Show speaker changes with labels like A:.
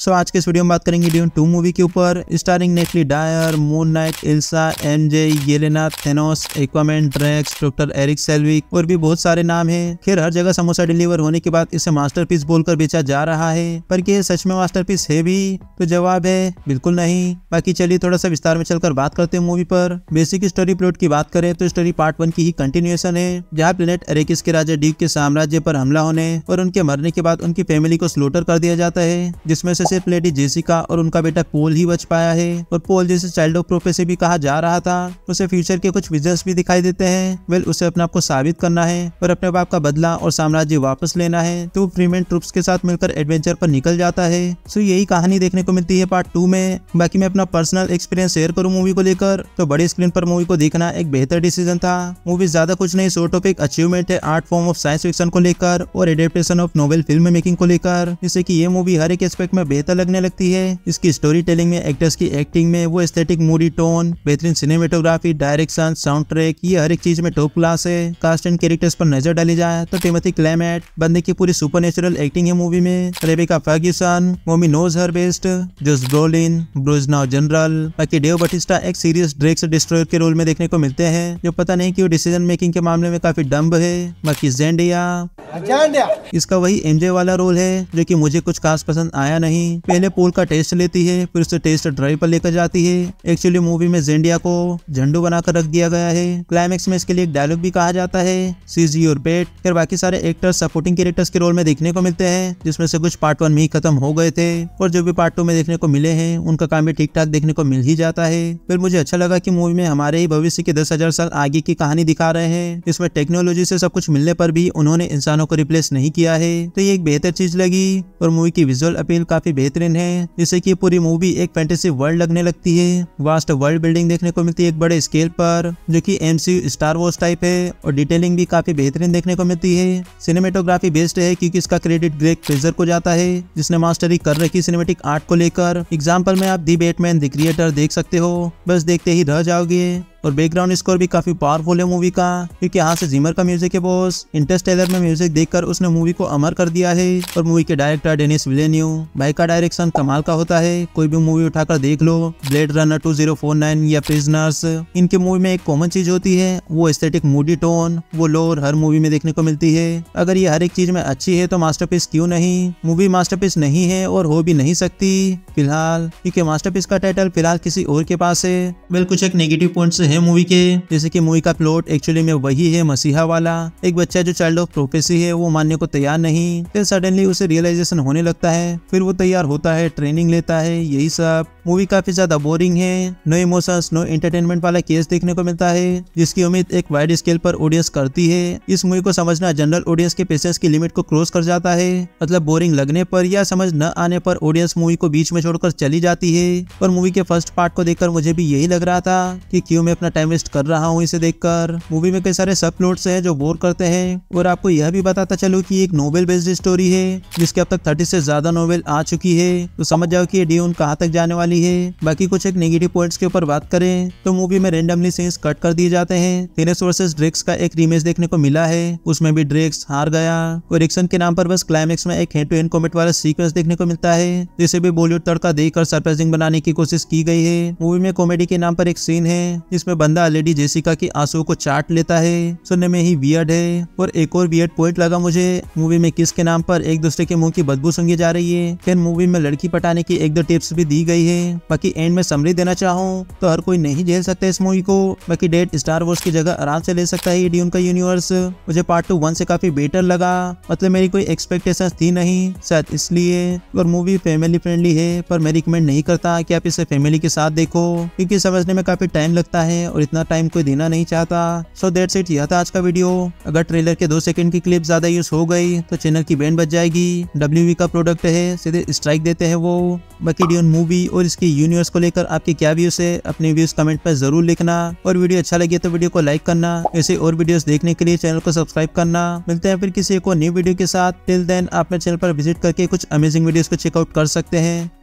A: आज के इस वीडियो में बात करेंगे ड्यून 2 मूवी के ऊपर, starring Natalie Dyer, Moon Knight, Ilsa, MJ, Yelena, Thanos, Aquaman, Drax, doctor Erik Selvig और भी बहुत सारे नाम हैं। खैर हर जगह समोसा डिलीवर होने के बाद इसे मास्टरपीस बोलकर बेचा जा रहा है, पर क्या ये सच में मास्टरपीस है भी? तो जवाब है बिल्कुल नहीं। बाकी चलिए थोड़ा सा विस्तार में चलकर बात करते हैं मूवी पर। बेसिक स्टोरी प्लॉट की बात करें तो स्टोरी पार्ट 1 की ही कंटिन्यूएशन है, जहाँ प्लेनेट एरेकिस के राजा ड्यूक के साम्राज्य पर हमला होने और उनके मरने के बाद उनकी फैमिली को स्लोटर कर दिया जाता है, जिसमें से सिर्फ लेडी जेसिका और उनका बेटा पोल ही बच पाया है। और पोल जिसे चाइल्ड ऑफ प्रोफेसी भी कहा जा रहा था, उसे फ्यूचर के कुछ विजन्स भी दिखाई देते हैं। वेल उसे अपने आप को साबित करना है और अपने बाप का बदला और साम्राज्य वापस लेना है, तो फ्रीमैन ट्रूप्स के साथ मिलकर एडवेंचर पर निकल जाता है। सो यही कहानी देखने को मिलती है पार्ट 2 में। बाकी मैं अपना पर्सनल एक्सपीरियंस शेयर करूं मूवी को लेकर, तो बड़ी स्क्रीन पर मूवी को देखना एक बेहतर डिसीजन था। मूवी ज्यादा कुछ नहीं, सॉर्ट ऑफ एक अचीवमेंट है art form of science fiction को लेकर और adaptation of novel film making को लेकर, जिससे कि ये मूवी हर एक एस्पेक्ट में बेहतर लगने लगती है। इसकी स्टोरी टेलिंग में, एक्टर्स की एक्टिंग में, वो एस्थेटिक मूडी टोन, बेहतरीन सिनेमेटोग्राफी, डायरेक्शन, साउंड ट्रैक, ये हर एक चीज में टॉप क्लास है। कास्ट एंड कैरेक्टर्स पर नजर डाली जाए तो टिमोथी क्लेमेट बंदे की पूरी सुपरनेचुरल एक्टिंग है मूवी में। रेबेका फर्ग्यूसन, मोमी नोज हर बेस्ट, जोश ब्रोलिन, ब्रूस नाउ जनरल। बाकी डेव बटिस्टा एक सीरियस ड्रेक्स डिस्ट्रॉयर के रोल में देखने को मिलते हैं, जो पता नहीं कि वो डिसीजन मेकिंग के मामले में काफी डम्ब है। बाकी जेंडिया, इसका वही एमजे वाला रोल है जो कि मुझे कुछ खास पसंद आया नहीं। पहले पोल का टेस्ट लेती है, फिर उसे टेस्ट ड्राइव पर लेकर जाती है। एक्चुअली मूवी में जेंडिया को झंडू बनाकर रख दिया गया है। क्लाइमेक्स में इसके लिए एक डायलॉग भी कहा जाता है, सीज योर पेट। फिर बाकी सारे एक्टर्स सपोर्टिंग कैरेक्टर्स के रोल में देखने को मिलते हैं, जिसमें से कुछ पार्ट 1 में ही खत्म हो गए थे और जो भी पार्ट 2 में देखने को मिले हैं उनका काम भी ठीक ठाक देखने को मिल ही जाता है। फिर मुझे अच्छा लगा कि मूवी में हमारे ही भविष्य के 10,000 साल आगे की कहानी दिखा रहे हैं। इसमें टेक्नोलॉजी से सब कुछ मिलने पर भी उन्होंने इंसानों को रिप्लेस नहीं किया है, तो ये एक बेहतर चीज लगी। और मूवी की विजुअल अपील काफी बेहतरीन है, जिससे कि पूरी मूवी एक फैंटेसी वर्ल्ड लगने लगती है। वास्ट वर्ल्ड बिल्डिंग देखने को मिलती है एक बड़े स्केल पर, जो कि एमसीयू स्टार वॉर्स टाइप है। और डिटेलिंग भी काफी बेहतरीन देखने को मिलती है। सिनेमेटोग्राफी बेस्ट है, क्योंकि इसका क्रेडिट ग्रेग फ्रेजर को जाता है, जिसने मास्टरी कर रखी सिनेमेटिक आर्ट को लेकर। एग्जाम्पल में आप दी बैटमैन द क्रिएटर देख सकते हो, बस देखते ही रह जाओगे। और बैकग्राउंड स्कोर भी काफी पावरफुल है मूवी का, क्योंकि यहाँ से जिमर का म्यूजिक है बॉस। इंटरस्टेलर में म्यूजिक देखकर उसने मूवी को अमर कर दिया है। और मूवी के डायरेक्टर डेनिस विलेन्यू भाई का डायरेक्शन कमाल का होता है, कोई भी मूवी उठाकर देख लो, ब्लेड रनर 2049 या प्रिजनर्स। इनके मूवी में एक कॉमन चीज होती है, वो एस्थेटिक मूडी टोन, वो लोर हर मूवी में देखने को मिलती है। अगर ये हर एक चीज में अच्छी है तो मास्टरपीस क्यों नहीं? मूवी मास्टरपीस नहीं है और हो भी नहीं सकती फिलहाल, क्योंकि मास्टरपीस का टाइटल फिलहाल किसी और के पास है। वेल कुछ एक नेगेटिव पॉइंट्स है मूवी के, जैसे कि मूवी का प्लॉट एक्चुअली में वही है मसीहा वाला। एक बच्चा जो चाइल्ड ऑफ प्रोफेसी है वो मानने को तैयार नहीं, फिर सडनली उसे रियलाइजेशन होने लगता है, फिर वो तैयार होता है, ट्रेनिंग लेता है, यही सब। मूवी काफी ज्यादा बोरिंग है, नो इमोशंस नो एंटरटेनमेंट वाला केस देखने को मिलता है, जिसकी उम्मीद एक वाइड स्केल पर ऑडियंस करती है। इस मूवी को समझना जनरल ऑडियंस के पेशेंस की लिमिट को क्रॉस कर जाता है। मतलब बोरिंग लगने पर या समझ न आने पर ऑडियंस मूवी को बीच में छोड़कर चली जाती है। और मूवी के फर्स्ट पार्ट को देखकर मुझे भी यही लग रहा था कि क्यों मैं अपना टाइम वेस्ट कर रहा हूँ इसे देखकर। मूवी में कई सारे सब प्लॉट्स हैं जो बोर करते हैं। और आपको यह भी बताता चलो कि एक नोवेल बेस्ड स्टोरी है, जिसके अब तक 30 से ज्यादा नोवेल आ चुकी है, तो समझ जाओ कि ये ड्यून कहाँ तक जाने वाली है। बाकी कुछ एक नेगेटिव पॉइंट्स के ऊपर बात करें तो मूवी में रेंडमली सीन्स कट कर दिए जाते हैं। थेनोस वर्सेस ड्रेक्स का एक रीमेच देखने को मिला है, उसमें भी ड्रेक्स हार गया। और एक्शन के नाम पर बस क्लाइमेक्स में एक हैंड टू हैंड कॉमेट वाला सीक्वेंस देखने को मिलता है, जिसे भी बॉलीवुड तड़का देकर सरप्राइजिंग बनाने की कोशिश की गई है। मूवी में कॉमेडी के नाम पर एक सीन है जिसमें बंदा लेडी जेसिका की आंसुओं को चाट लेता है, सुनने में ही वियर्ड है। और एक और वियर्ड पॉइंट लगा मुझे, मूवी में किस के नाम पर एक दूसरे के मुंह की बदबू सूंघी जा रही है। फिर मूवी में लड़की पटाने की एक दो टिप्स भी दी गई है। बाकी एंड में समरी देना चाहूँ तो हर कोई नहीं झेल सकता इस मूवी को। बाकी डेड स्टार वॉर्स की जगह आराम से ले सकता है ये ड्यून का यूनिवर्स। मुझे पार्ट 2 1 से काफी बेटर लगा, मतलब मेरी कोई एक्सपेक्टेशन थी नहीं, शायद इसलिए। और मूवी फैमिली फ्रेंडली है, पर मैं रिकमेंड नहीं करता कि आप इसे फैमिली के साथ देखो, क्योंकि समझने में काफी टाइम लगता है और इतना टाइम कोई देना नहीं चाहता। सो दैट्स इट, यह था आज का वीडियो। अगर ट्रेलर के 2 सेकंड की क्लिप ज्यादा यूज हो गई तो चैनल की बैंड बज जाएगी। WV का प्रोडक्ट है, सीधे स्ट्राइक देते हैं वो। बाकी ड्यून मूवी और इसकी यूनिवर्स को लेकर आपके क्या व्यूज है, अपने व्यूज कमेंट पर जरूर लिखना। और वीडियो अच्छा लगे तो वीडियो को लाइक करना। ऐसे और वीडियोस देखने के लिए चैनल को सब्सक्राइब करना। मिलते हैं फिर किसी एक और न्यू वीडियो के साथ। टिल देन आप मेरे चैनल पर विजिट करके कुछ अमेजिंग वीडियोस को चेकआउट कर सकते हैं।